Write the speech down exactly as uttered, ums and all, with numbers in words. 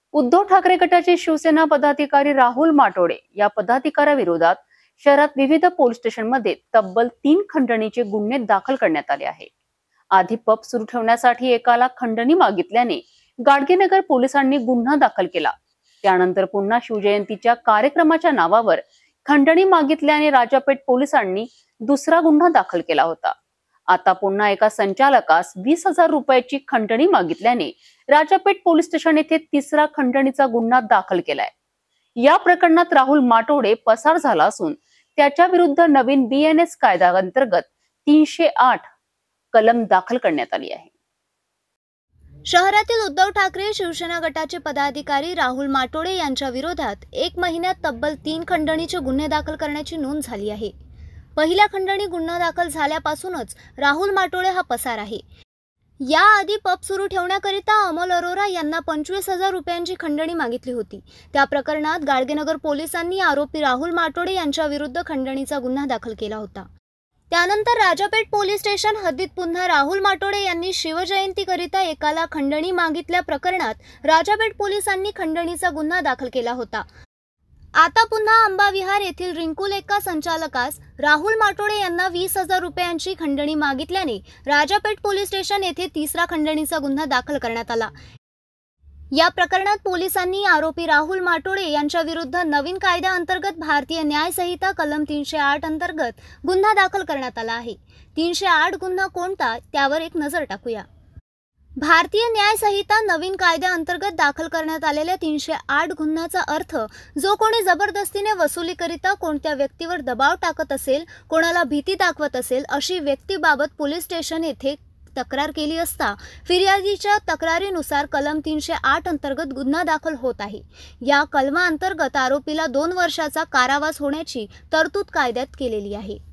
उद्धव ठाकरे गटाचे शिवसेना पदाधिकारी राहुल माटोडे या पदाधिकाऱ्याविरोधात शहरात विविध पोलीस स्टेशनमध्ये तब्बल तीन खंडणीचे गुन्हे दाखल करण्यात आले आहे। आधी पब सुरू ठेवण्यासाठी एकाला खंडणी मागितल्याने गाडगेनगर पोलिसांनी गुन्हा दाखल केला। त्यानंतर पुन्हा शिवजयंतीच्या कार्यक्रमाच्या नावावर खंडणी मागितल्याने राजापेठ पोलिसांनी दुसरा गुन्हा दाखल केला होता। आता पुन्हा एका संचालकास वीस हजार रुपयाची खंडणी मागितल्याने राजापेठ पोलीस स्टेशन येथे तिसरा खंडणीचा गुन्हा दाखल केलाय। या प्रकरणात राहुल माटोडे पसार झाला असून त्याच्या विरुद्ध नवीन बीएनएस कायदा अंतर्गत तीनशे आठ कलम दाखल करण्यात आली आहे। शहरातील उद्धव ठाकरे शिवसेना गटाचे पदाधिकारी राहुल माटोडे यांच्या विरोधात एक महिन्यात तब्बल तीन खंडणीचे गुन्हे दाखल करण्याची नोंद झाली आहे। पहिल्या खंडणी गुन्हा दाखल झाल्यापासूनच राहुल माटोडे हा पसार आहे। याआधी पब सुरू ठेवण्याकरिता अमोल अरोरा यांना पंचवीस हजार रुपयांची खंडणी मागितली होती। त्या प्रकरणात गाडगेनगर पोलिसांनी आरोपी राहुल माटोडे यांच्या विरुद्ध खंडणीचा गुन्हा दाखल केला होता। त्यानंतर राजापेठ पोलीस स्टेशन हद्दीत पुन्हा राहुल माटोडे यांनी शिवजयंतीकरिता एकाला खंडणी मागितल्या प्रकरणात राजापेठ पोलिसांनी खंडणीचा गुन्हा दाखल केला होता। आता पुन्हा अंबाविहार येथील रिंकू लेका संचालकास राहुल माटोडे यांना वीस हजार रुपयांची खंडणी मागितल्याने राजापेठ पोलीस स्टेशन येथे तिसरा खंडणीचा गुन्हा दाखल करण्यात आला। या प्रकरणात पोलिसांनी आरोपी राहुल माटोडे यांच्या विरुद्ध नवीन कायद्याअंतर्गत भारतीय न्याय संहिता कलम तीनशे आठ अंतर्गत गुन्हा दाखल करण्यात आला आहे। तीनशे आठ गुन्हा कोणता त्यावर एक नजर टाकूया। भारतीय न्याय संहिता नवीन कायद्याअंतर्गत दाखल करण्यात आलेल्या तीनशे आठ गुन्ह्याचा अर्थ जो कोणी जबरदस्तीने वसुलीकरिता कोणत्या व्यक्तीवर दबाव टाकत असेल, कोणाला भीती दाखवत असेल, अशी व्यक्तीबाबत पोलीस स्टेशन येथे तक्रार केली असता फिर्यादीच्या तक्रारीनुसार कलम तीनशे आठ अंतर्गत गुन्हा दाखल होत आहे। या कलमाअंतर्गत आरोपीला दोन वर्षाचा कारावास होण्याची तरतूद कायद्यात केलेली आहे।